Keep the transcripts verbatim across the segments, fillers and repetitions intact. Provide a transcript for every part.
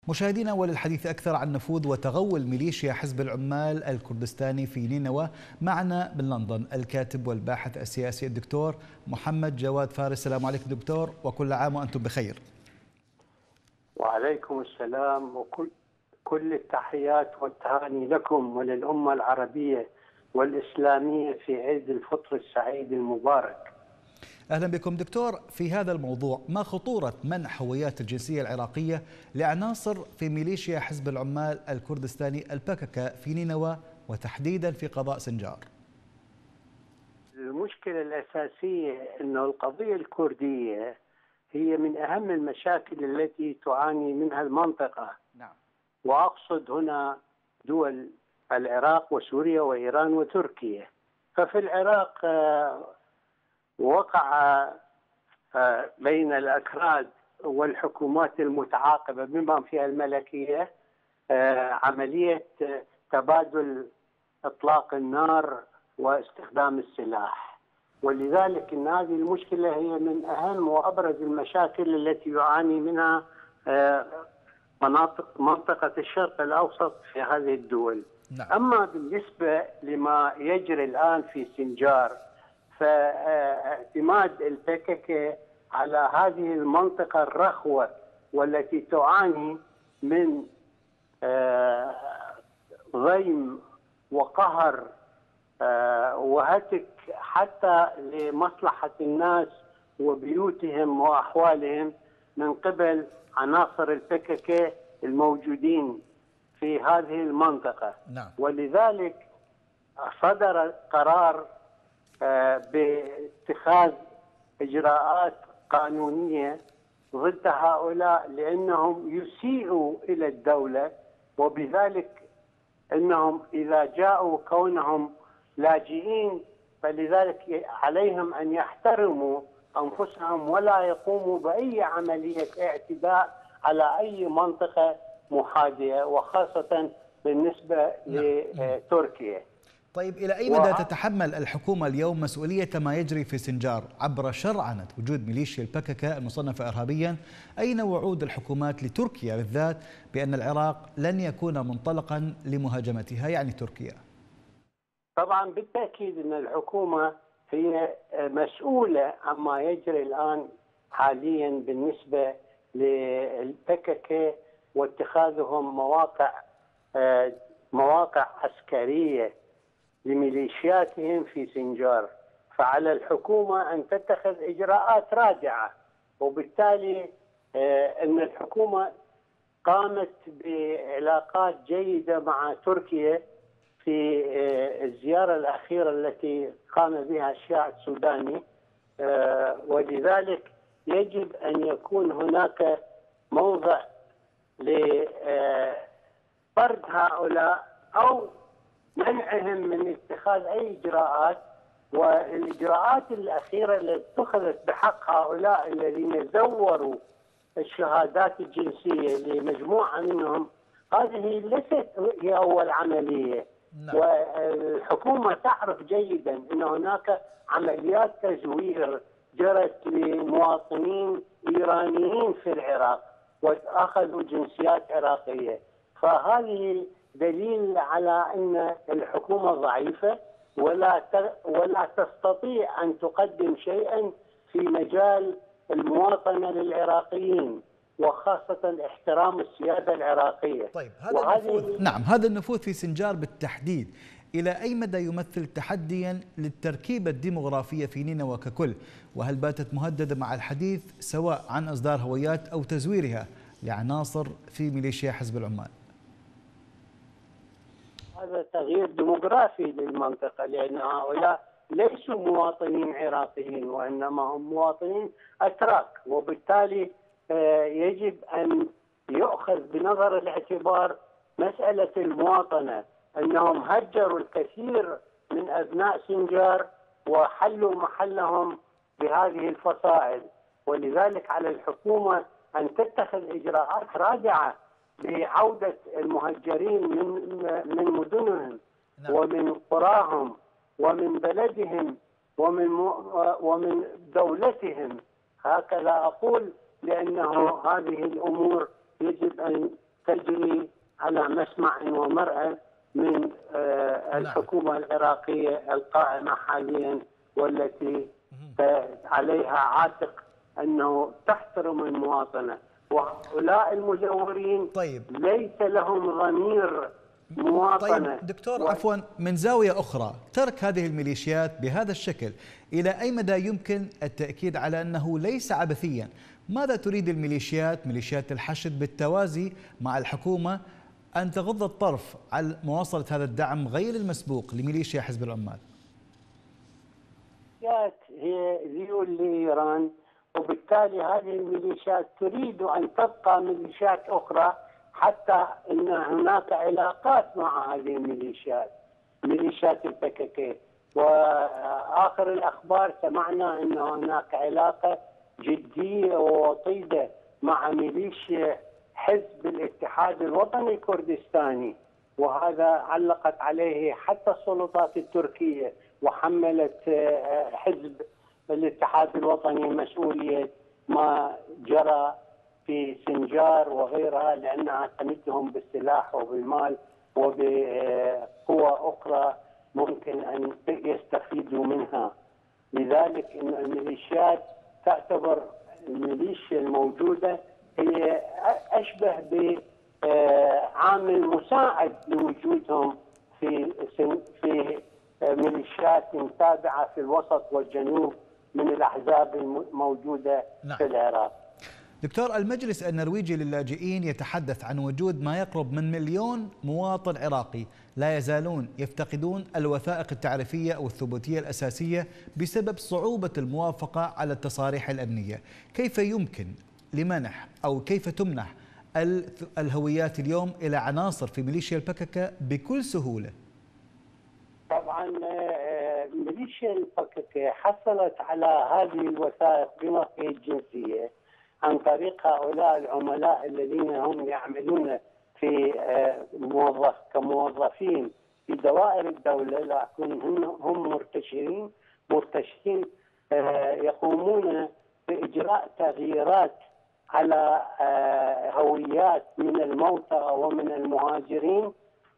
مشاهدينا، وللحديث أكثر عن نفوذ وتغول ميليشيا حزب العمال الكردستاني في نينوى، معنا من لندن الكاتب والباحث السياسي الدكتور محمد جواد فارس. السلام عليكم دكتور، وكل عام وأنتم بخير. وعليكم السلام، وكل كل التحيات والتهاني لكم وللأمة العربية والإسلامية في عيد الفطر السعيد المبارك. أهلا بكم دكتور. في هذا الموضوع، ما خطورة منح هويات الجنسية العراقية لعناصر في ميليشيا حزب العمال الكردستاني البكك في نينوى وتحديدا في قضاء سنجار؟ المشكلة الأساسية أنه القضية الكردية هي من أهم المشاكل التي تعاني منها المنطقة. نعم. وأقصد هنا دول العراق وسوريا وإيران وتركيا. ففي العراق وقع بين الأكراد والحكومات المتعاقبة بما فيها الملكية عملية تبادل إطلاق النار واستخدام السلاح، ولذلك إن هذه المشكلة هي من أهم وأبرز المشاكل التي يعاني منها مناطق منطقة الشرق الأوسط في هذه الدول. نعم. أما بالنسبة لما يجري الآن في سنجار، فاعتماد البكك على هذه المنطقة الرخوة والتي تعاني من غيم وقهر وهتك حتى لمصلحة الناس وبيوتهم وأحوالهم من قبل عناصر البكك الموجودين في هذه المنطقة. نعم. ولذلك صدر قرار باتخاذ إجراءات قانونية ضد هؤلاء لأنهم يسيئوا إلى الدولة، وبذلك أنهم إذا جاءوا كونهم لاجئين فلذلك عليهم أن يحترموا أنفسهم ولا يقوموا بأي عملية اعتداء على أي منطقة محاذية، وخاصة بالنسبة لتركيا. طيب، إلى أي مدى تتحمل الحكومة اليوم مسؤولية ما يجري في سنجار عبر شرعنة وجود ميليشيا البكك المصنفة إرهابيا؟ أين وعود الحكومات لتركيا بالذات بأن العراق لن يكون منطلقا لمهاجمتها، يعني تركيا؟ طبعا بالتأكيد أن الحكومة هي مسؤولة عما يجري الآن حاليا بالنسبة للبكك واتخاذهم مواقع مواقع عسكرية لميليشياتهم في سنجار. فعلى الحكومة أن تتخذ إجراءات رادعة، وبالتالي أن الحكومة قامت بعلاقات جيدة مع تركيا في الزيارة الأخيرة التي قام بها الشيعة السوداني، ولذلك يجب أن يكون هناك موضع لطرد هؤلاء أو منعهم من اتخاذ أي إجراءات. والإجراءات الأخيرة التي اتخذت بحق هؤلاء الذين زوروا الشهادات الجنسية لمجموعة منهم، هذه ليست هي أول عملية. نعم. والحكومة تعرف جيدا أن هناك عمليات تزوير جرت لمواطنين إيرانيين في العراق وأخذوا جنسيات عراقية. فهذه دليل على أن الحكومة ضعيفة ولا ولا تستطيع أن تقدم شيئا في مجال المواطنة للعراقيين، وخاصة احترام السيادة العراقية. طيب، هذا النفوذ نعم هذا النفوذ في سنجار بالتحديد إلى أي مدى يمثل تحديا للتركيبة الديمغرافية في نينوى ككل؟ وهل باتت مهددة مع الحديث سواء عن إصدار هويات أو تزويرها لعناصر في ميليشيا حزب العمال؟ هذا تغيير ديموغرافي للمنطقة، لأن هؤلاء ليسوا مواطنين عراقيين وإنما هم مواطنين أتراك، وبالتالي يجب أن يؤخذ بنظر الاعتبار مسألة المواطنة، أنهم هجروا الكثير من أبناء سنجار وحلوا محلهم بهذه الفصائل. ولذلك على الحكومة أن تتخذ إجراءات رادعة بعودة المهجرين من من مدنهم ومن قراهم ومن بلدهم ومن ومن دولتهم. هكذا أقول، لأنه هذه الأمور يجب أن تجري على مسمع ومرأى من الحكومة العراقية القائمة حاليا، والتي عليها عاتق أنه تحترم المواطنة. وهؤلاء المزورين طيب. ليس لهم ضمير مواطنة. طيب دكتور و... عفوا، من زاوية أخرى، ترك هذه الميليشيات بهذا الشكل إلى أي مدى يمكن التأكيد على أنه ليس عبثيا؟ ماذا تريد الميليشيات، ميليشيات الحشد، بالتوازي مع الحكومة أن تغض الطرف على مواصلة هذا الدعم غير المسبوق لميليشيا حزب العمال؟ هي ذيول لإيران، وبالتالي هذه الميليشيات تريد أن تبقى ميليشيات أخرى، حتى أن هناك علاقات مع هذه الميليشيات، ميليشيات البككي. وآخر الأخبار سمعنا أن هناك علاقة جدية ووطيدة مع ميليشيا حزب الاتحاد الوطني الكردستاني، وهذا علقت عليه حتى السلطات التركية، وحملت حزب الاتحاد الوطني مسؤولية ما جرى في سنجار وغيرها، لأنها تمدهم بالسلاح وبالمال وبقوى أخرى ممكن أن يستفيدوا منها. لذلك إن الميليشيات تعتبر الميليشيا الموجودة هي أشبه بعامل مساعد لوجودهم في في ميليشيات تابعة في الوسط والجنوب من الأحزاب الموجودة نعم. في العراق. دكتور، المجلس النرويجي للاجئين يتحدث عن وجود ما يقرب من مليون مواطن عراقي لا يزالون يفتقدون الوثائق التعريفية أو الثبوتية الأساسية بسبب صعوبة الموافقة على التصاريح الأمنية. كيف يمكن لمنح أو كيف تمنح الهويات اليوم إلى عناصر في ميليشيا البككة بكل سهولة؟ طبعا ميليشيا البككة حصلت على هذه الوثائق بموقع الجنسية عن طريق هؤلاء العملاء الذين هم يعملون في موظف كموظفين في دوائر الدولة، لكن هم مرتشين مرتشين يقومون بإجراء تغييرات على هويات من الموتى ومن المهاجرين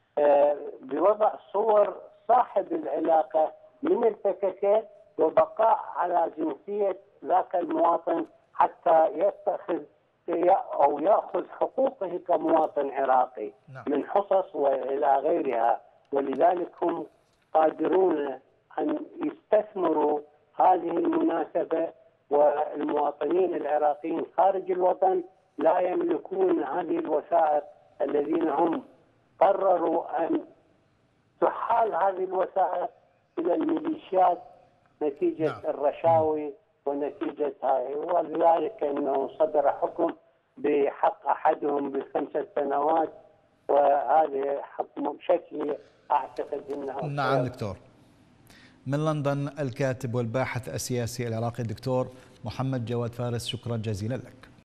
بوضع صور صاحب العلاقة من البككة وبقاء على جنسية ذاك المواطن حتى يتخذ أو يأخذ حقوقه كمواطن عراقي نعم. من حصص وإلى غيرها. ولذلك هم قادرون أن يستثمروا هذه المناسبة، والمواطنين العراقيين خارج الوطن لا يملكون هذه الوثائق، الذين هم قرروا أن تحال هذه الوثائق إلى الميليشيات نتيجة نعم. الرشاوي ونتيجة هاي، ولذلك أنه صدر حكم بحق أحدهم بخمسة سنوات، وهذا حكم بشكل أعتقد أنه نعم. دكتور، من لندن الكاتب والباحث السياسي العراقي الدكتور محمد جواد فارس، شكرا جزيلا لك.